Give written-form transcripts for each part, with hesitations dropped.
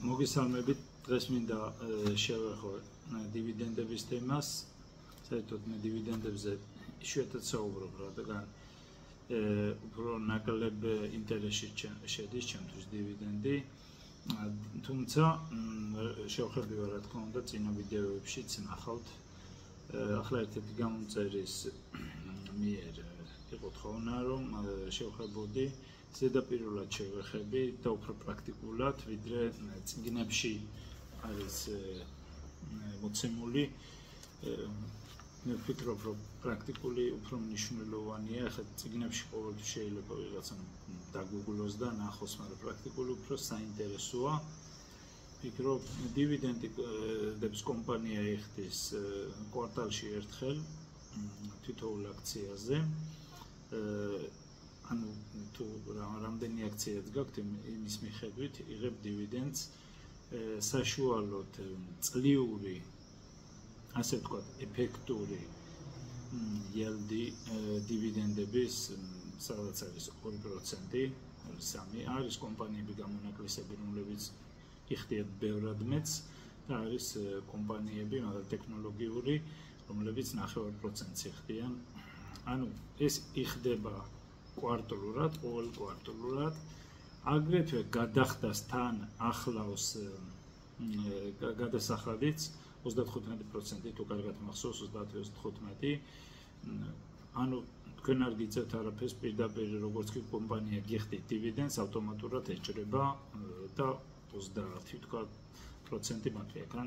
მოგესალმებით, დღეს მინდა შევეხო დივიდენდების თემას. საერთოდ მე დივიდენდებზე იშვიათად საუბრობ, რადგან უფრო ნაკლებ ინტერესში შედის ჩემთვის დივიდენდი. თუმცა შევხედავ რა თქმა უნდა წინა ვიდეოებშიც ნახავთ. ახლა ერთ-ერთი გამომწერის მიერ იყო თხოვნა, რომ შევხედავდი ზედაპირულად შევეხები და უფრო პრაქტიკულად, ვიდრე წიგნებში არის მოცემული. მე ვფიქრობ, რომ პრაქტიკული უფრო მნიშვნელოვანია. ახლა წიგნებში ყოველთვის შეიძლება ვიღაცა დაგვიგულოს და ნახოს, მაგრამ პრაქტიკული უფრო საინტერესოა. ვფიქრობ, დივიდენდების კომპანია იხდის კვარტალში ერთხელ თითოეულ აქციაზე. ანუ თუ რამდენი აქციაც გაქვთ, იმის მიხედვით იღებ დივიდენდს საშუალოდ წლიური, ასე ვთქვათ, ეფექტური yield დივიდენდების სადაც არის 2%, 3 არის კომპანიები გამონაკლისები, რომლებიც იხდიან ბევრად მეც და არის კომპანიები, მაგრამ ტექნოლოგიური, რომლებიც 0.5%-ს იხდიან. ანუ ეს იხდება კვარტალურად, ყოველ კვარტალურად. აგრეთვე გადახდას თან ახლავს გადასახადიც 35%, თუ კარგად მახსოვს 30-35. ანუ თქვენ არ გიწევთ არაფერს, პირდაპირ როგორც კი კომპანია გიხდით დივიდენდს, ავტომატურად ეჭრება და 30 თქვა პროცენტი მაქვს. ანუ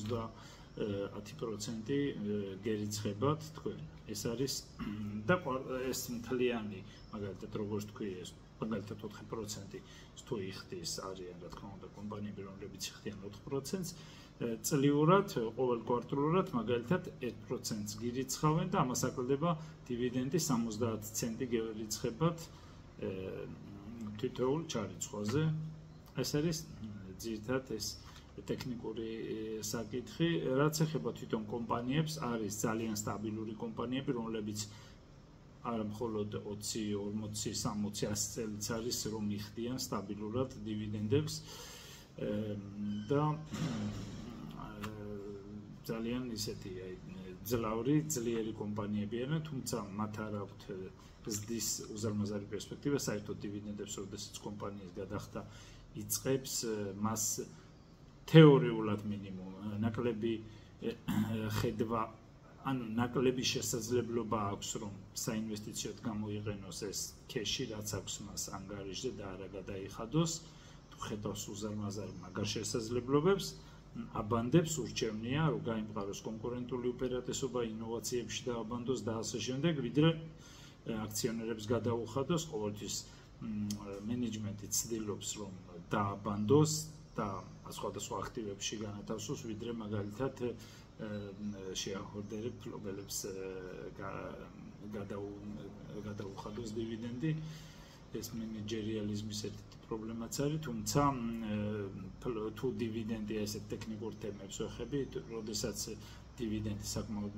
70% გერიცხებათ თქვენ. ეს არის და ეს მთლიანი, მაგალითად როგორც თქვი, ეს მაგალითად 4% თუ იხდის არიან, რა თქმა უნდა, კომპანიები, რომლებიც იხდიან 4%-ს, წლიურად, ყოველ კვარტალურად, მაგალითად 1%-ს გირიცხავენ და ამას აკლდება დივიდენდი 70 ცენტი გერიცხებათ თითოეულ ჩარიცხვაზე. ეს არის ძირითადად ეს ტექნიკური საკითხი. რაც ეხება თვითონ კომპანიებს, არის ძალიან სტაბილური კომპანიები, რომლებიც არა მხოლოდ 20, 40, 60, 100 წელიც არის, რომ იხდიან სტაბილურად დივიდენდებს და ძალიან ისეთი ძლიერი კომპანიები არიან, თუმცა მათ არ აქვთ ზრდის უზარმაზარი პერსპექტივა. საერთოდ დივიდენდებს, როდესაც კომპანიის გადახდა იწყებს, მას თეორიულად მინიმუმ ნაკლები ხედვა, ანუ ნაკლები შესაძლებლობა აქვს, რომ საინვესტიციოდ გამოიყენოს ეს ქეში, რაც აქვს მას ანგარიშზე და არა გადაიხადოს. თუ ხედავს უზარმაზარ მაგარ შესაძლებლობებს, აბანდებს ურჩევნია, რომ გაიმყაროს კონკურენტული უპირატესობა ინოვაციებში და აბანდოს და ასე შემდეგ, ვიდრე აქციონერებს გადაუხადოს. ყოველთვის მენეჯმენტი ცდილობს, რომ დააბანდოს და სხვადასხვა აქტივებში განათავსოს, ვიდრე მაგალითად შეაჰორდერებ ფლობელებს გადაუხადოს დივიდენდი. ეს მენეჯერიალიზმის ერთ-ერთი პრობლემაც არის, თუმცა თუ დივიდენდი ესეთ ტექნიკურ თემებს ვეხებით, როდესაც დივიდენდი საკმაოდ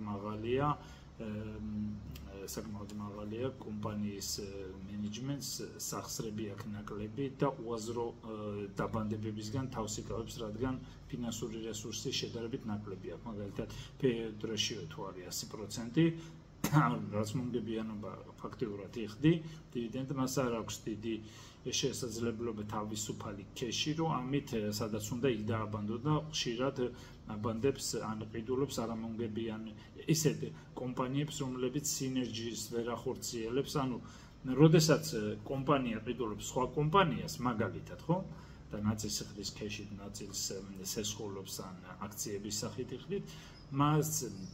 მაღალია, კომპანიის მენეჯმენტს სახსრები აქვს ნაკლები და უაზრო დაბანდებებისგან თავს იკავებს, რადგან ფინანსური რესურსი შედარებით ნაკლები აქვს. მაგალითად, payout ratio თუ არის 100%, რაც მომგებიანობა ფაქტიურად იხდი, დივიდენდი მას არ აქვს დიდი შესაძლებლობა თავისუფალი ქეში, რომ ამით სადაც უნდა იქ დააბანდო და ხშირად აბანდებს ან ყიდულობს არამომგებიან ისეთ კომპანიებს, რომლებიც სინერგიას ვერ ახორციელებს. ანუ როდესაც კომპანია ყიდულობს სხვა კომპანიას, მაგალითად, ხო? და ნაწილს იხდის ქეშით, ნაწილს სესხულობს ან აქციების სახით იხდით, მას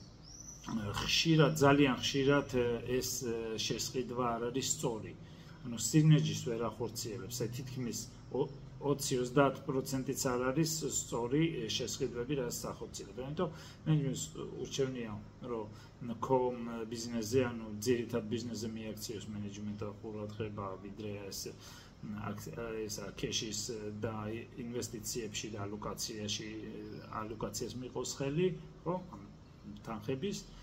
ძალიან ხშირად ეს შესყიდვა არ არის სწორი. ანუ სინერგიას ვერ ახორციელებს, თითქმის 20-30%-იც არ არის სწორი შესყიდვები, რაც ახორციელებენ. ამიტომ მენეჯმენტს ურჩევნია, რომ კომ ბიზნესზე, ანუ ძირითად ბიზნესზე მიაქციოს მენეჯმენტი ყურადღება, ვიდრე ეს ქეშის და ინვესტიციებში და ალოკაციას მიყოს ხელი, ხო? თანხების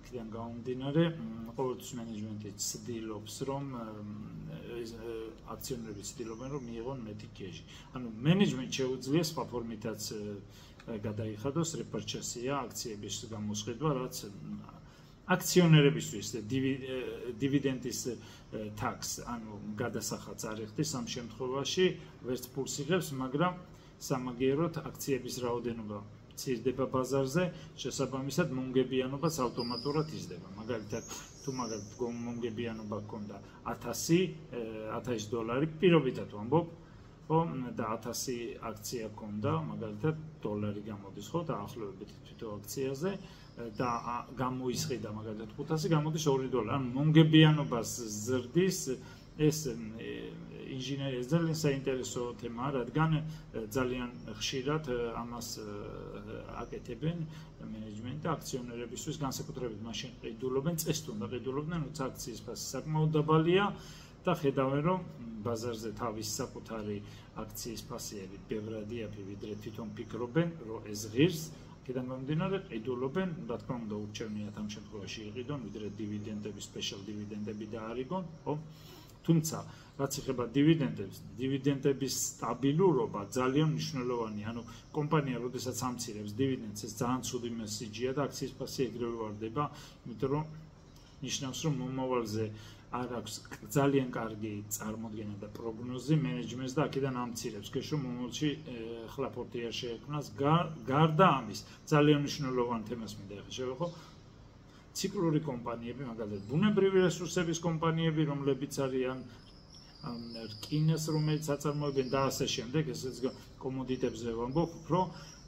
აქედან გამომდინარე, ყოველთვის მენეჯმენტი ცდილობს, რომ აქციონერები ცდილობენ, რომ მიიღონ მეტი კეში. ანუ მენეჯმენტს შეუძლია სხვა ფორმითაც გადაიხადოს repurchase-ია, აქციების გამოსყიდვა, რაც აქციონერებისთვის დივიდენდის tax, ანუ გადასახადს არ იხდის ამ შემთხვევაში, ვერც ფულს იღებს, მაგრამ სამაგიეროდ აქციების რაოდენობა მცირდება ბაზარზე, შესაბამისად მომგებიანობაც ავტომატურად იზრდება. მაგალითად, თუ მომგებიანობა გქონდა 1000 $1000, პირობითად ვამბობ, ხო, და 1000 აქცია გქონდა, მაგალითად $1 გამოდის, ხო, დაახლოებით თვითონ აქციაზე და გამოისყიდა მაგალითად 500, გამოდის $2. ანუ მომგებიანობას ზრდის ეს ინჟინერია ძალიან საინტერესო თემაა, რადგან ძალიან ხშირად ამას აკეთებენ მენეჯმენტი და აქციონერებისთვის, განსაკუთრებით მაშინ ყიდულობენ, წესით უნდა ყიდულობდნენ, როცა აქციის ფასი საკმაოდ დაბალია და ხედავენ, რომ ბაზარზე თავის საკუთარი აქციის ფასიები ბევრად იაფი, ვიდრე თვითონ ფიქრობენ, რომ ეს ღირს. აქედან გამომდინარე, ყიდულობენ, რა თქმა უნდა, ურჩევნიათ ამ შემთხვევაში იყიდონ, ვიდრე დივიდენდები, სპეშალ დივიდენდები დაარიგონ, ხო? თუმცა, რაც ეხება დივიდენდებს, დივიდენდების სტაბილურობა ძალიან მნიშვნელოვანია. ანუ კომპანია, როდესაც ამცირებს დივიდენდს, ეს ძალიან ცუდი მესიჯია და აქციის ფასი ეგრევე ვარდება, იმიტომ რომ ნიშნავს, რომ მომავალზე არ აქვს ძალიან კარგი წარმოდგენა და პროგნოზი მენეჯმენტს და აქედან ამცირებს. გეშო მომავალში ხლაფორტი არ შეექმნას. გარდა ამის, ძალიან მნიშვნელოვან თემას მინდა ახლა შევეხო. ციკლური კომპანიები, მაგალითად, ბუნებრივი რესურსების კომპანიები, რომლებიც არიან რკინას, რომელიც აწარმოებენ და ასე შემდეგ, ესეც კომოდიტებზე ვამბობ, რომ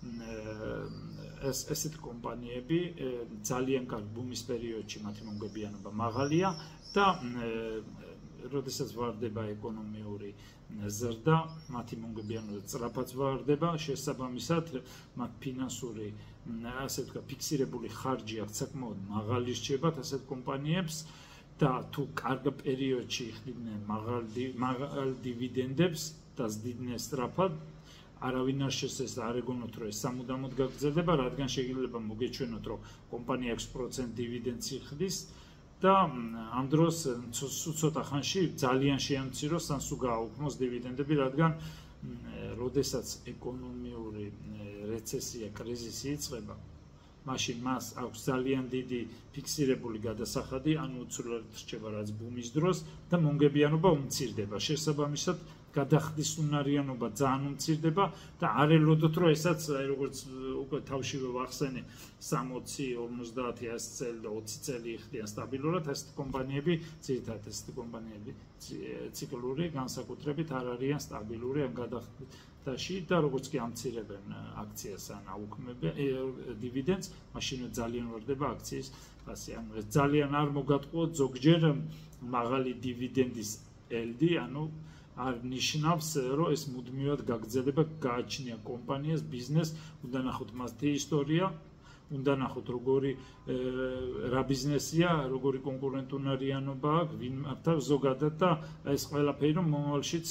ესეთ კომპანიები ძალიან კარგ ბუმის პერიოდში მათი მომგებიანობა მაღალია და როდესაც ვარდება ეკონომიური ზრდა, მათი მომგებიანობა სწრაფად ვარდება, შესაბამისად მათ ფინანსური ასე ვთქვათ, ფიქსირებული ხარჯი აქვს საკმაოდ მაღალი რჩებათ ასეთ კომპანიებს და თუ კარგ პერიოდში იხდიდნენ მაღალ დივიდენდებს და ზრდიდნენ სწრაფად, არავინ არ შესწევს არ ეგონოთ, რომ ეს სამუდამოდ გაგრძელდება, რადგან შეიძლება მოგეჩვენოთ, რომ კომპანია 6% დივიდენდს იხდის და ამ დროს ცოტა ხანში ძალიან შეამციროს ან სულ გააუქმოს დივიდენდები, რადგან როდესაც ეკონომიური რეცესია, კრიზისი იწყება, მაშინ მას აქვს ძალიან დიდი ფიქსირებული გადასახადი, ანუ უცვლელად რჩება რაც ბუმის დროს და მომგებიანობა უმცირდება. შესაბამისად, გადახდის უნარიანობა ძალიან უმცირდება და არ ელოდოთ, რომ ესაც როგორც უკვე თავშივე ვახსენე 60-50 წელი და 20 წელი იხდიან სტაბილურად, ასეთი კომპანიები, ძირითადად ასეთი კომპანიები ციკლური განსაკუთრებით არ არიან სტაბილური ან გადახდაში და როგორც კი ამცირებენ აქციას ან აუქმებენ დივიდენდს, მაშინ ძალიან ვარდება აქციის ფასი. ანუ ეს ძალიან არ მოგატყუოთ ზოგჯერ მაღალი დივიდენდის ელდი, ანუ არ ნიშნავს, რომ ეს მუდმივად გაგრძელება, გააჩნია კომპანიას, ბიზნესს, უნდა ნახოთ მასთი ისტორია, უნდა ნახოთ რა ბიზნესია, როგორი კონკურენტუნარიანობა აქვს, ვინ მართავს ზოგადად და ეს ყველაფერი რომ მომავალშიც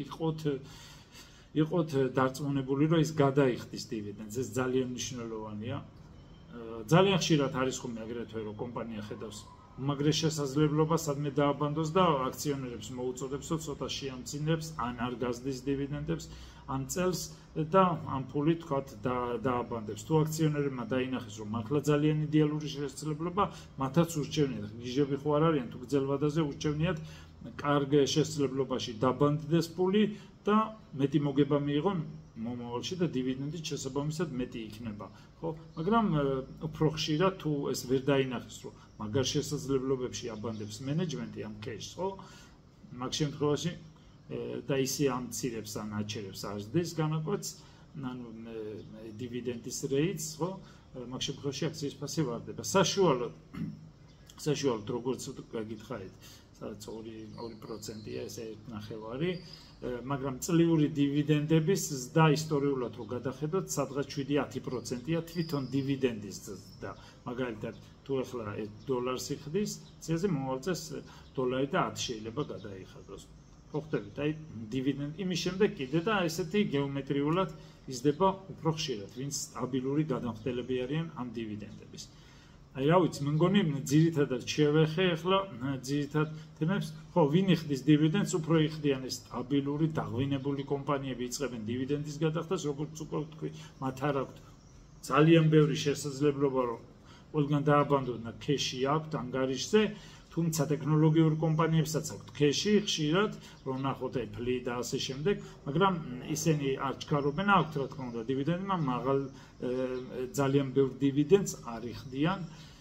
იყოთ დარწმუნებული, რომ ის გადაიხდის დივიდენდს, ეს ძალიან მნიშვნელოვანია. ძალიან ხშირად არის ხომ აგრეთვე რომ კომპანია ხედავს უმაგრეს შესაძლებლობა სადმე დააბანდოს და აქციონერებს მოუწოდებს, რომ ცოტა შეამცირებს ან არ გაზრდის დივიდენდებს ამ წელს და ამ ფულით თქვათ დააბანდებს. თუ აქციონერებმა დაინახეს, რომ მართლა ძალიან იდეალური შესაძლებლობა, მათაც ურჩევნიათ, გიჟები ხო არ არიან, თუ გრძელვადაზე ურჩევნიათ კარგ შესაძლებლობაში დაბანდდეს ფული და მეტი მოგება მიიღონ მომავალში და დივიდენდით შესაბამისად მეტი იქნება, ხო? მაგრამ უფრო ხშირად თუ ეს ვერ დაინახეს, რომ მაგარ შესაძლებლობებში აბანდებს მენეჯმენტი ამ კეშს, ხო? მაგ შემთხვევაში და ისე ამცირებს ან აჩერებს არზდეს განაკვეთს, ანუ დივიდენდის რეიტს, ხო? მაგ შემთხვევაში აქციის ფასი ვარდება. საშუალოდ როგორც გაგითხარით, სადაც 2%-ია, ესე 1.5, მაგრამ წლიური დივიდენდების ზრდა ისტორიულად რო გადახედოთ, სადღაც 7-10%-ია თვითონ დივიდენდის ზრდა. მაგალითად, თუ ახლა $1 იხდის, ციაზე მომავალ წელს $1 და 10 შეიძლება გადაიხადოს. ხო ხდებით, აი დივიდენდი იმის შემდეგ კიდე და ესეთი გეომეტრიულად იზრდება უფრო ხშირად, ვინც სტაბილური გადამხდელები არიან ამ დივიდენდების. აი რა ვიცი, მე მგონი ძირითადად შევეხე ახლა ძირითად თემებს, ხო, ვინ იხდის დივიდენდს, უფრო იხდიან ეს სტაბილური, დაღვინებული კომპანიები იწყებენ დივიდენდის გადახდას, როგორც უკვე ვთქვი, მათ არ აქვთ ძალიან ბევრი შესაძლებლობა, რომ ყველგან დააბანდონ და ქეში აქვთ ანგარიშზე, თუმცა ტექნოლოგიური კომპანიებსაც აქვთ ქეში ხშირად, რომ ნახოთ Apple და ასე შემდეგ, მაგრამ ისინი არ ჩქარობენ, აქვთ რა თქმა უნდა დივიდენდი, მაგრამ მაღალ ძალიან ბევრ დივიდენდს არ იხდიან.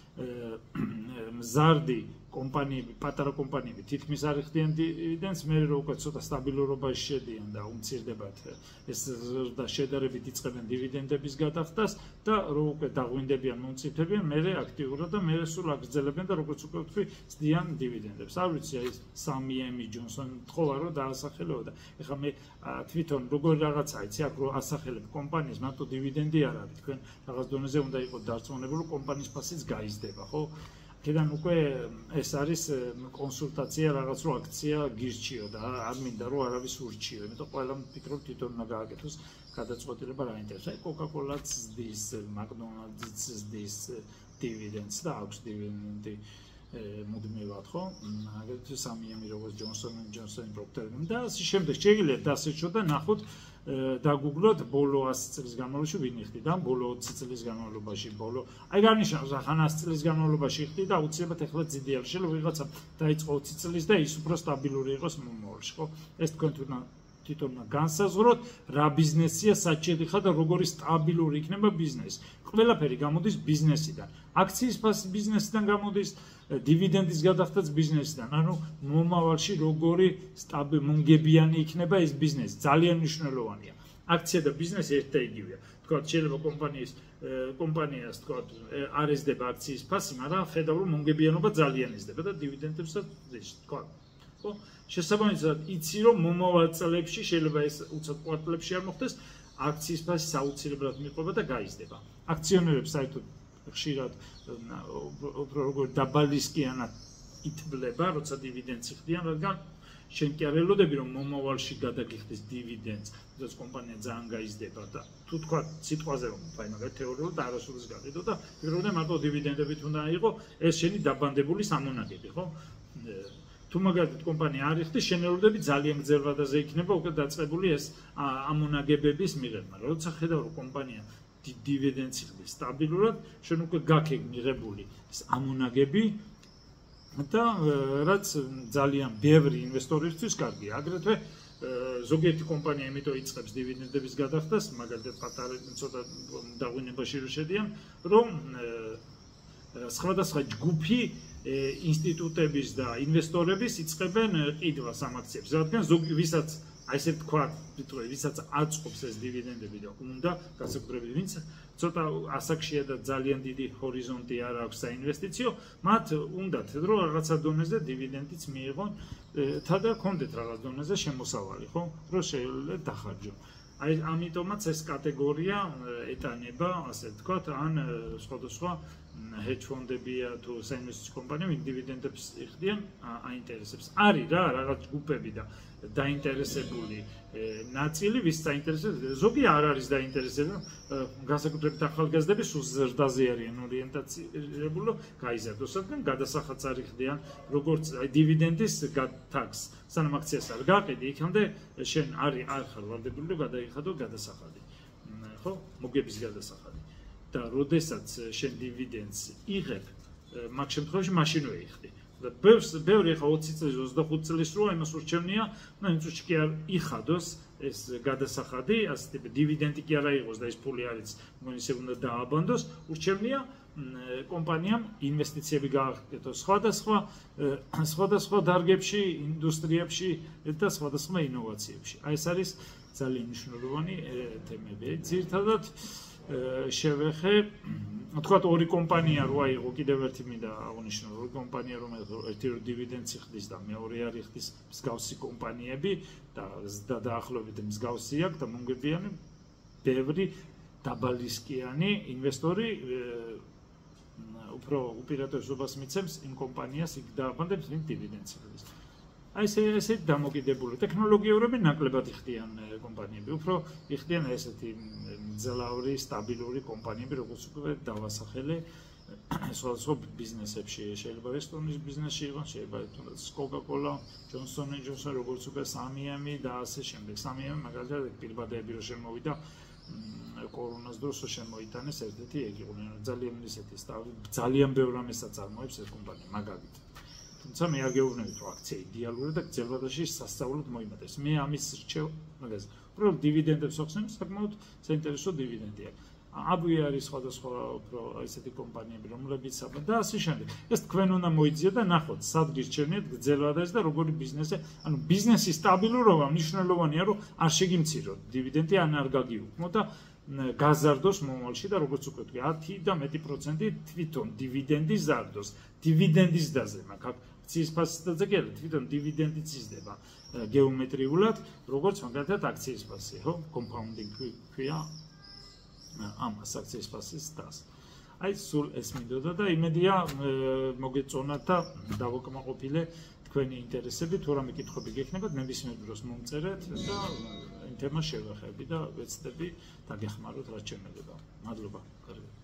მზარდი კომპანიები, პატარა კომპანიები თითქმის არ იხდიან დივიდენდს, მე რო უკვე ცოტა სტაბილურობაში შედიან და უმცირდებათ ეს და შედარებით იწყებენ დივიდენდების გადახდას და რო უკვე დაღვინდებიან, მომწიფებიან, მე აქტიურად და მე სულ აგრძელებენ და როგორც უკვე ვთქვი, ცდიან დივიდენდებს. არ ვიცი, აი 3M Johnson თხოვა რომ დაასახელო და ეხლა მე თვითონ როგორ რაღაცა იცი, აქ რო ასახელებ კომპანიას, მარტო დივიდენდი არ არის, თქვენ რაღაც დონეზე უნდა იყოს დარწმუნებული, კომპანიის ფასიც გაიზრდება, ხო? Kedam უკვე ეს არის კონსულტაცია რაღაც რო აქცია გირჩიო და არ მინდა რომ არავის ურჩიო, იმიტომ ყველა ფიქრობ თვითონ უნდა გააკეთოს გადაწყვეტილება რა ინტერესს. აი Coca-Cola-ც ზრდის, McDonald's-იც ზრდის დივიდენდს და აქვს დივიდენდი მუდმივად, ხო? აგრეთვე 3M როგორც Johnson & Johnson, Procter & და ასე შემდეგ. შეგიძლიათ დასეჩოთ და ნახოთ დაგუგლოთ ბოლო 100 წლის განმავლობაში ვინ იხდიდა, ბოლო 20 წლის განმავლობაში, აი განიშაოს ახან 100 წლის განმავლობაში იხდიდა და აუცილებლად ეხლა ძიდიარ შეიძლება ვიღაცა დაიწყო 20 წლის და ის უფრო სტაბილური იყოს მომავალში, ხო? ეს თქვენ თვითონ განსაზღვროთ რა ბიზნესია საჭირი ხარ და როგორი სტაბილური იქნება ბიზნესი. ყველაფერი გამოდის ბიზნესიდან. აქციის ფასი ბიზნესიდან გამოდის, დივიდენდის გადახდაც ბიზნესიდან. ანუ მომავალში როგორი მომგებიანი იქნება ეს ბიზნესი. ძალიან მნიშვნელოვანია. აქცია და ბიზნესი ერთ და იგივეა. თქვათ შეიძლება კომპანიას თქვათ არ ეზრდება აქციის ფასი, მაგრამ ხედავ რომ მომგებიანობა ძალიან ეზრდება და დივიდენდებსაც თქვათ. ხო? შესაბამისად იცი რომ მომავალ წლებში შეიძლება ეს უცებ კვარტლებში არ მოხდეს, აქციის ფასი საუცილებლად მიყვება და გაიზრდება. აქციონერებს საერთოდ ხშირად უფრო როგორ დაბალისკიანად ითვლება, როცა დივიდენდს იხდიან, რადგან შენ კი არ ელოდები რომ მომავალში გადაგიხდეს დივიდენდს, როდესაც კომპანია ძალიან გაიზრდება და თუ თქვა სიტყვაზე რომ აი მაგალითად თეორიულად არასოდეს გაყიდო და ფიქრობდი მარტო დივიდენდებით უნდა იყოს ეს შენი დაბანდებული სამონაგები, ხო? თუ მაგალითად კომპანია არ იხდის, შენ ელოდები ძალიან გრძელვადაზე იქნება უკვე დაწყებული ეს ამონაგებების მიღება. როცა ხედავ რომ კომპანია დივიდენდს იხდის სტაბილურად, შენ უკვე გაქვს მიღებული ეს ამონაგები და რაც ძალიან ბევრი ინვესტორისთვის კარგია. აგრეთვე ზოგიერთი კომპანია იმიტომ იწყებს დივიდენდების გადახდას, მაგალითად პატარა ცოტა დაღვინებაში რო შედიან, რომ სხვადასხვა ჯგუფი ინსტიტუტების და ინვესტორების იწყებენ ყიდვას ამ აქციებს, რადგან ვისაც აი ესე თქვა, ვისაც აწყობს ეს დივიდენდები და უნდა განსაკუთრებით ვინც ცოტა ასაკშია და ძალიან დიდი ჰორიზონტი არ აქვს საინვესტიციო, მათ უნდათ რომ რაღაცა დონეზე დივიდენდიც მიიღონ, თა და კონდეთ რაღაც დონეზე შემოსავალი, ხო? რომ შეიძლება დახარჯონ. აი ამიტომაც ეს კატეგორია ეტანება, ასე ვთქვათ, ან სხვადასხვა hedge ფონდებია თუ საინვესტიციო კომპანიები დივიდენდებს იხდიან, აინტერესებს. არის რა რაღაც ჯგუფები და დაინტერესებული ნაწილი, ვის საინტერესებს, ზოგი არ არის დაინტერესებული, განსაკუთრებით ახალგაზრდები სულ ზრდაზე არიან ორიენტაცირებული, გაიზარდოს, რადგან გადასახადს არ იხდიან, როგორც აი დივიდენდის თაგს, სანამ აქციას არ გაყიდი, იქამდე შენ არ ხარ ვარდებული რომ გადაიხადო გადასახადი. ხო? მოგების გადასახადი. და როდესაც შენ დივიდენდს იღებ, მაგ შემთხვევაში მაშინვე იხდი. ბევრი ხა 20 წლის 25 წლის როა იმას ურჩევნია, და იმ წუთში კი არ იხადოს ეს გადასახადი, ასე ტიპი დივიდენდი კი არ აიღოს და ეს ფული არის, ისე უნდა დააბანდოს, ურჩევნია კომპანიამ ინვესტიციები გააკეთოს სხვადასხვა დარგებში, ინდუსტრიებში და სხვადასხვა ინოვაციებში. აი ეს არის ძალიან მნიშვნელოვანი თემები. ძირითადად შევეხე, თქვათ ორი კომპანია რო აიღო, კიდევ ერთი მინდა აღნიშნო, ორი კომპანია რომელიც ერთი რო დივიდენდს იხდის და მეორე არ იხდის, მსგავსი კომპანიები და დაახლოებით მსგავსი აქვს და მომგებიანი ბევრი დაბალისკიანი ინვესტორი უფრო უპირატესობას მიცემს იმ კომპანიას იქ დააბანდებს, ვინ დივიდენდს იხდის. აი ესე დამოკიდებული ტექნოლოგიურები ნაკლებად იხდიან კომპანიები, უფრო იხდიან ესეთი მძლავრი, სტაბილური კომპანიები, როგორც უკვე დავასახელე სხვადასხვა ბიზნესებში, შეიძლება რესტორნის ბიზნესში იყოს, შეიძლება თუნდაც Coca-Cola, Johnson & Johnson, როგორც უკვე 3M და ასე შემდეგ. 3M მაგალითად პირბადეები რო შემოვიდა კორონას დროს შემოიტანეს ერთ-ერთი ეგ იყო, ძალიან ისეთი ძალიან ბევრ რამეს აწარმოებს ეს კომპანია მაგალითად. თუმცა მე არ გეუბნებით რომ აქცია იდეალურია და გრძელვადაში სასწაულად მოიმატებს. მე ამის რჩევ მაგას. უბრალოდ დივიდენდებს ვახსენებ, საკმაოდ საინტერესო დივიდენდია. აბუი არის სხვადასხვა უფრო ესეთი კომპანიები, რომლებიც და ასე შემდეგ. ეს თქვენ უნდა მოიძიოთ და ნახოთ, სად გირჩევნიათ გრძელვადას და როგორი ბიზნესი, ანუ ბიზნესის სტაბილურობა მნიშვნელოვანია, რომ არ შეგიმციროთ დივიდენდი ან არ გაგიუქმოთ და გაზარდოს მომავალში და როგორც უკვე თქვი 10 და მეტი პროცენტი თვითონ დივიდენდი ზარდოს. დივიდენდის დაზემა, აქციის ფასისადაც კი არა, თვითონ დივიდენდიც იზრდება გეომეტრიულად, როგორც მაგალითად აქციის ფასი, ხო? კომპაუნდინგ ქვია ამას აქციის ფასის დას. აი სულ ეს მინდოდა და იმედია მოგეწონათ და დავაკმაყოფილე თქვენი ინტერესები, თუ რამე კითხვები გექნებათ, ნებისმიერ დროს მომწერეთ და იმ თემას შევეხები და ვეცდები დაგეხმაროთ რაც შემეძლება. მადლობა.